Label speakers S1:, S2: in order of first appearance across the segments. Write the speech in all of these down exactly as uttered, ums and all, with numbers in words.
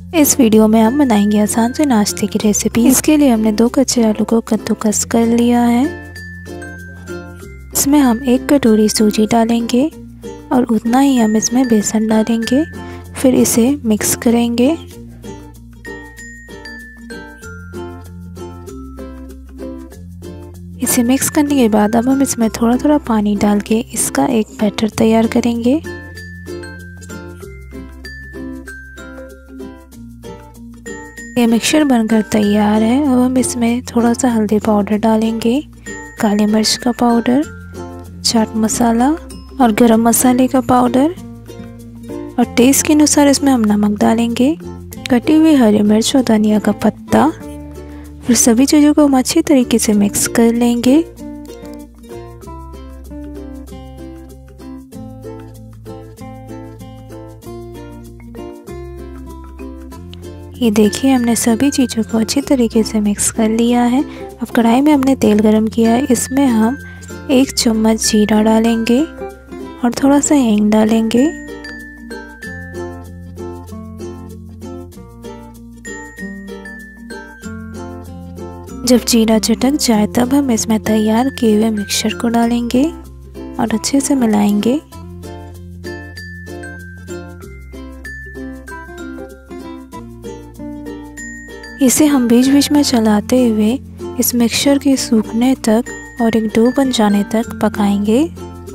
S1: इस वीडियो में हम बनाएंगे आसान से नाश्ते की रेसिपी। इसके लिए हमने दो कच्चे आलू को कद्दूकस कर लिया है। इसमें हम एक कटोरी सूजी डालेंगे और उतना ही हम इसमें बेसन डालेंगे। फिर इसे मिक्स करेंगे। इसे मिक्स करने के बाद अब हम इसमें थोड़ा थोड़ा पानी डाल के इसका एक बैटर तैयार करेंगे। ये मिक्सचर बनकर तैयार है। अब हम इसमें थोड़ा सा हल्दी पाउडर डालेंगे, काली मिर्च का पाउडर, चाट मसाला और गरम मसाले का पाउडर और टेस्ट के अनुसार इसमें हम नमक डालेंगे, कटी हुई हरी मिर्च और धनिया का पत्ता। फिर सभी चीज़ों को हम अच्छी तरीके से मिक्स कर लेंगे। ये देखिए हमने सभी चीज़ों को अच्छी तरीके से मिक्स कर लिया है। अब कढ़ाई में हमने तेल गरम किया है। इसमें हम एक चम्मच जीरा डालेंगे और थोड़ा सा हींग डालेंगे। जब जीरा चटक जाए तब हम इसमें तैयार किए हुए मिक्सचर को डालेंगे और अच्छे से मिलाएंगे। इसे हम बीच बीच में चलाते हुए इस मिक्सचर के सूखने तक और एक डो बन जाने तक पकाएंगे।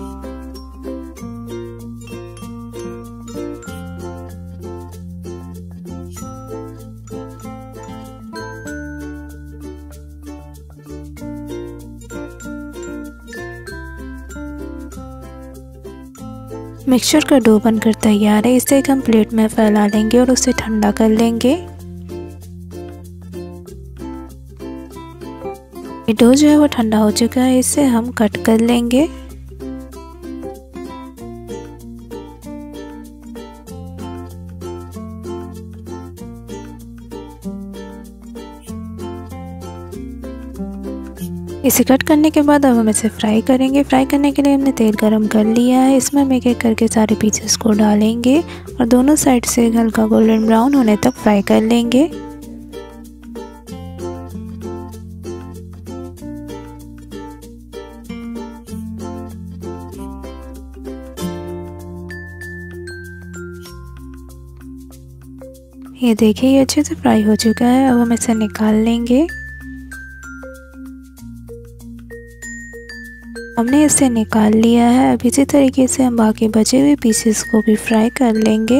S1: मिक्सचर का डो बनकर तैयार है। इसे एक हम प्लेट में फैला लेंगे और उसे ठंडा कर लेंगे। ये डो जो है वो ठंडा हो चुका है। इसे हम कट कर लेंगे। इसे कट करने के बाद अब हम इसे फ्राई करेंगे। फ्राई करने के लिए हमने तेल गरम कर लिया है। इसमें हम एक एक करके सारे पीसेस को डालेंगे और दोनों साइड से हल्का गोल्डन ब्राउन होने तक फ्राई कर लेंगे। ये देखिए ये अच्छे से फ्राई हो चुका है। अब हम इसे निकाल लेंगे। हमने इसे निकाल लिया है। अब इसी तरीके से हम बाकी बचे हुए पीसेस को भी फ्राई कर लेंगे।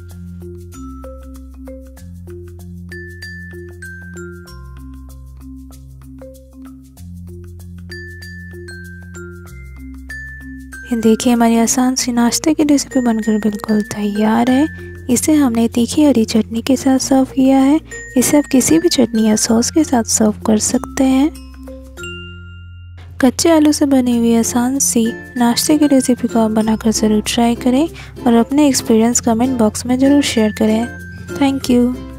S1: ये देखिए हमारी आसान सी नाश्ते की रेसिपी बनकर बिल्कुल तैयार है। इसे हमने तीखी हरी चटनी के साथ सर्व किया है। इसे आप किसी भी चटनी या सॉस के साथ सर्व कर सकते हैं। कच्चे आलू से बनी हुई आसान सी नाश्ते की रेसिपी को आप बनाकर ज़रूर ट्राई करें और अपने एक्सपीरियंस कमेंट बॉक्स में ज़रूर शेयर करें। Thank you.